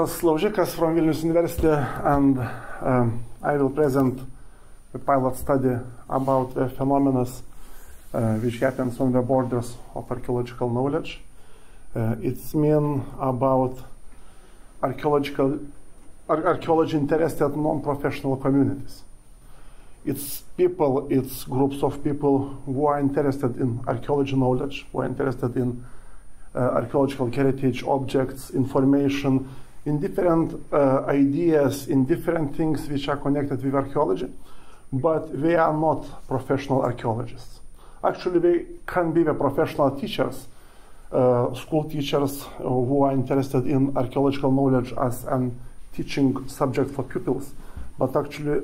Vytautas Laužikas from Vilnius University, and I will present a pilot study about the phenomena which happens on the borders of archaeological knowledge. It's mean about archaeology interested non-professional communities. It's people, it's groups of people who are interested in archaeology knowledge, who are interested in archaeological heritage, objects, information, in different ideas, in different things which are connected with archaeology, but they are not professional archaeologists. Actually, they can be the professional teachers, school teachers who are interested in archaeological knowledge as a teaching subject for pupils, but actually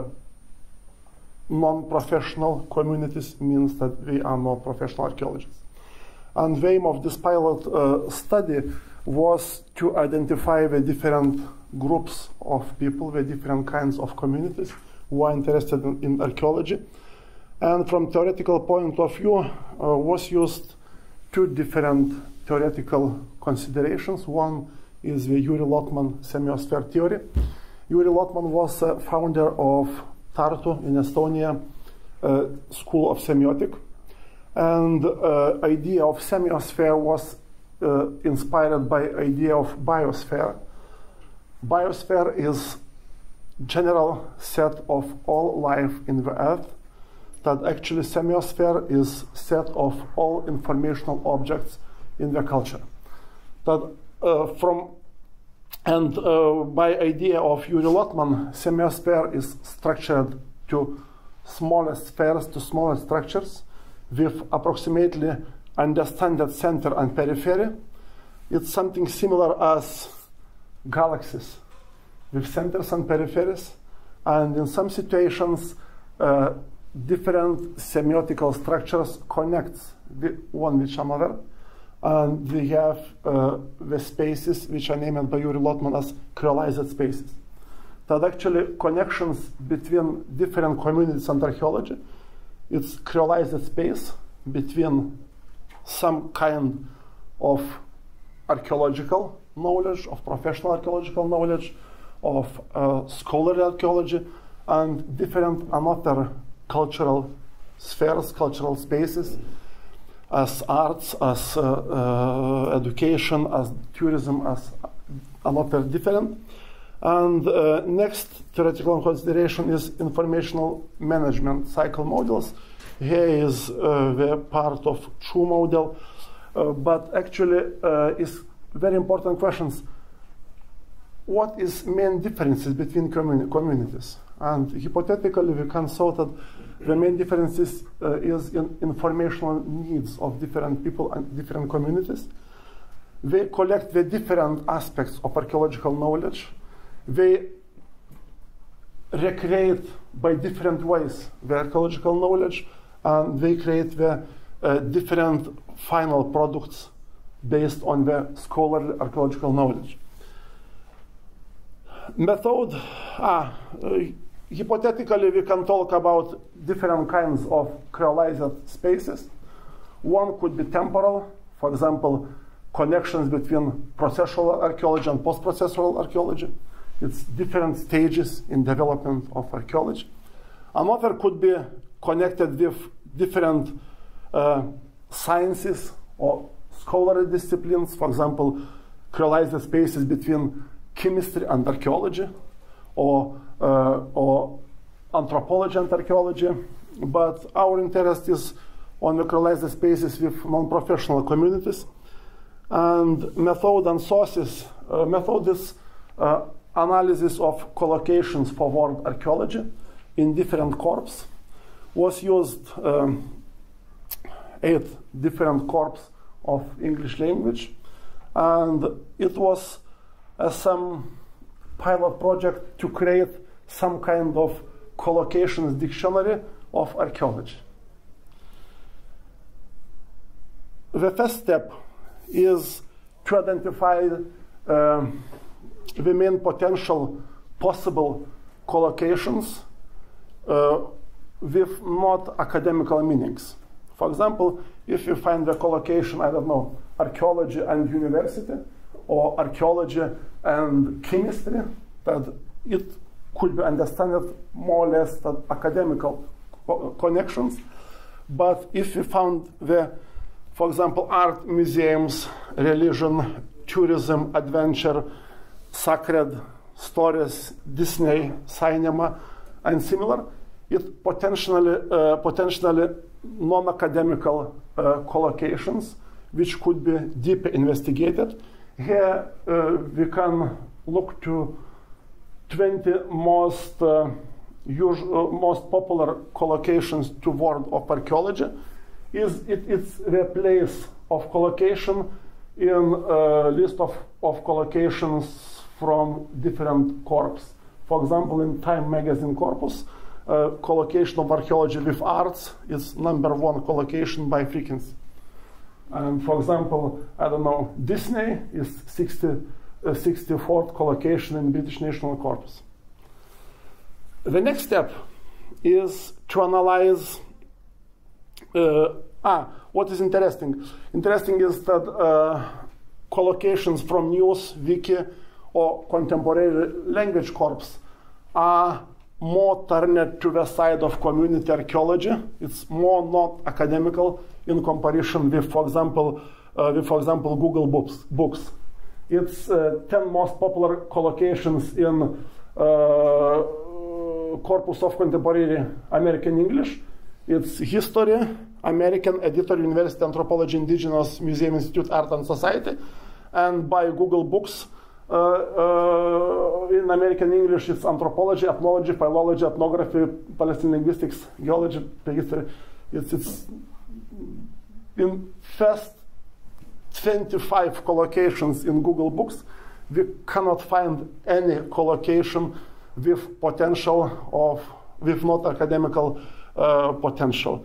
non-professional communities means that they are not professional archaeologists. And the aim of this pilot study was to identify the different groups of people, the different kinds of communities who are interested in archaeology. And from theoretical point of view, was used two different theoretical considerations. One is the Yuri Lotman semiosphere theory. Yuri Lotman was founder of Tartu in Estonia School of Semiotic. And idea of semiosphere was inspired by idea of biosphere. Biosphere is general set of all life in the earth, that actually semiosphere is set of all informational objects in the culture. That by idea of Yuri Lotman, semiosphere is structured to smallest spheres, to smallest structures, with approximately understood center and periphery. It's something similar as galaxies, with centers and peripheries, and in some situations, different semiotical structures connect one with another, and we have the spaces which are named by Yuri Lotman as creolized spaces. That actually connections between different communities and archaeology, it's creolized space between some kind of archaeological knowledge, of professional archaeological knowledge, of scholarly archaeology, and different another cultural spheres, cultural spaces, as arts, as education, as tourism, as another different. And next theoretical consideration is informational management cycle models. Here is the part of true model, but actually is very important questions. What is main differences between communities? And hypothetically, we can say that the main differences is in informational needs of different people and different communities. They collect the different aspects of archaeological knowledge. They recreate by different ways the archaeological knowledge, and they create the different final products based on the scholarly archaeological knowledge. Method, hypothetically, we can talk about different kinds of creolized spaces. One could be temporal, for example, connections between processual archaeology and post-processual archaeology. It's different stages in development of archaeology. Another could be connected with different sciences or scholarly disciplines, for example, creolized spaces between chemistry and archaeology, or anthropology and archaeology. But our interest is on the creolized spaces with non-professional communities. And method and sources. Method is analysis of collocations for word archaeology in different corps. Was used 8 different corps of English language, and it was some pilot project to create some kind of collocations dictionary of archaeology. The first step is to identify the main potential possible collocations with not academical meanings. For example, if you find the collocation, I don't know, archaeology and university, or archaeology and chemistry, that it could be understood more or less that academical connections. But if we found for example, art museums, religion, tourism, adventure, sacred stories, Disney, cinema, and similar, it potentially non-academical collocations which could be deeply investigated. Here we can look to 20 most popular collocations to world of archaeology. It's the place of collocation in a list of collocations from different corps. For example, in Time magazine corpus, collocation of archaeology with arts is #1 collocation by frequency. And for example, I don't know, Disney is 64th collocation in British National Corpus. The next step is to analyze what is interesting. Interesting is that collocations from news, wiki, or contemporary language corpus are more turned to the side of community archaeology. It's more not academical in comparison with, for example, Google Books. It's 10 most popular collocations in corpus of contemporary American English. It's history, American Editor, University Anthropology, Indigenous Museum Institute, Art and Society, and by Google Books. In American English, it's anthropology, ethnology, philology, ethnography, Palestinian linguistics, geology, prehistory. It's in first 25 collocations in Google Books, we cannot find any collocation with potential with not academical potential.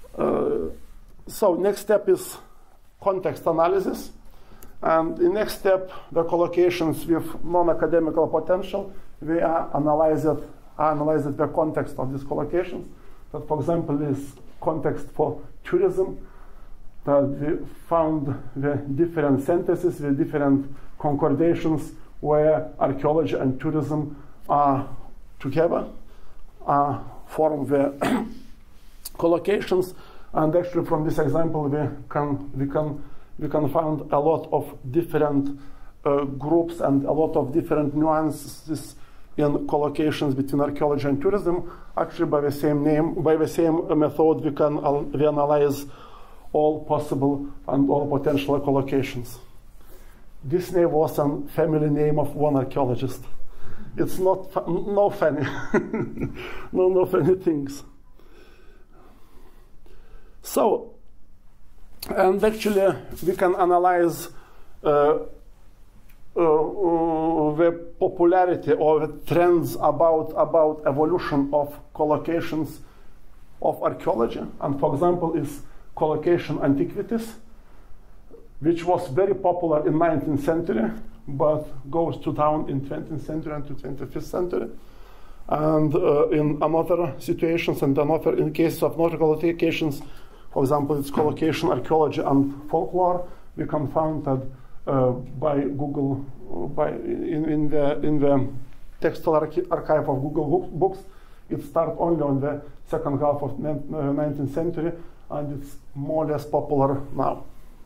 So next step is context analysis. And the next step, the collocations with non-academical potential, we analyze the context of these collocations. That, for example, is context for tourism. That we found the different sentences, the different concordations where archaeology and tourism are together, form the collocations. And actually, from this example, we can find a lot of different groups and a lot of different nuances in collocations between archaeology and tourism. Actually, by the same method, we analyze all possible and all potential collocations. Disney was a family name of one archaeologist. It's not no funny, no funny things. So, and actually, we can analyze the popularity or the trends about evolution of collocations of archaeology. And for example, is collocation antiquities, which was very popular in 19th century, but goes down in 20th century and to 25th century. And in another situations and in cases of nautical collocations, for example, it's collocation, archaeology, and folklore. We can find that by Google, in the textual archive of Google Books, it started only on the second half of 19th century, and it's more or less popular now.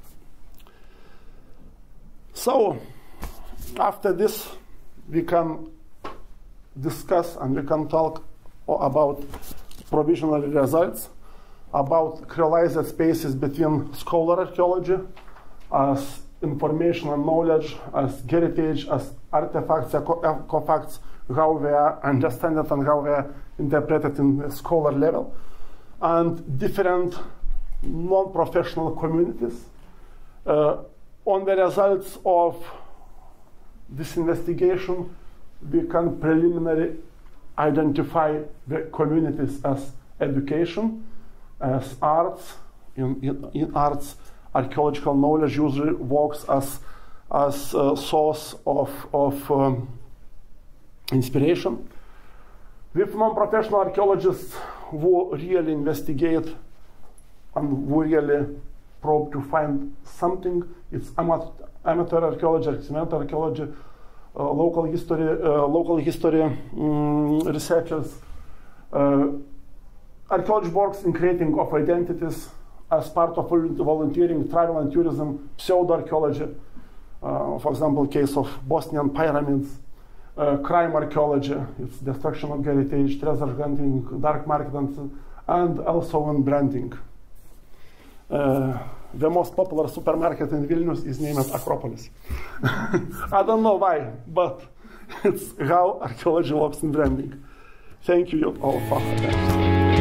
So, after this, we can discuss and we can talk about provisional results, about creolized spaces between scholar archaeology as information and knowledge, as heritage, as artifacts, artifacts, how they are understood and how they are interpreted in the scholar level, and different non-professional communities. On the results of this investigation, we can preliminarily identify the communities as education, as arts. In arts, archaeological knowledge usually works as a source of inspiration. With non-professional archaeologists who really investigate and who really probe to find something, it's amateur archaeology, experimental archaeology, local history researchers. Archaeology works in creating of identities as part of volunteering, travel and tourism, pseudo-archaeology. For example, case of Bosnian pyramids, crime archaeology, it's destruction of heritage, treasure hunting, dark market, and also in branding. The most popular supermarket in Vilnius is named Acropolis. I don't know why, but it's how archaeology works in branding. Thank you all for attention.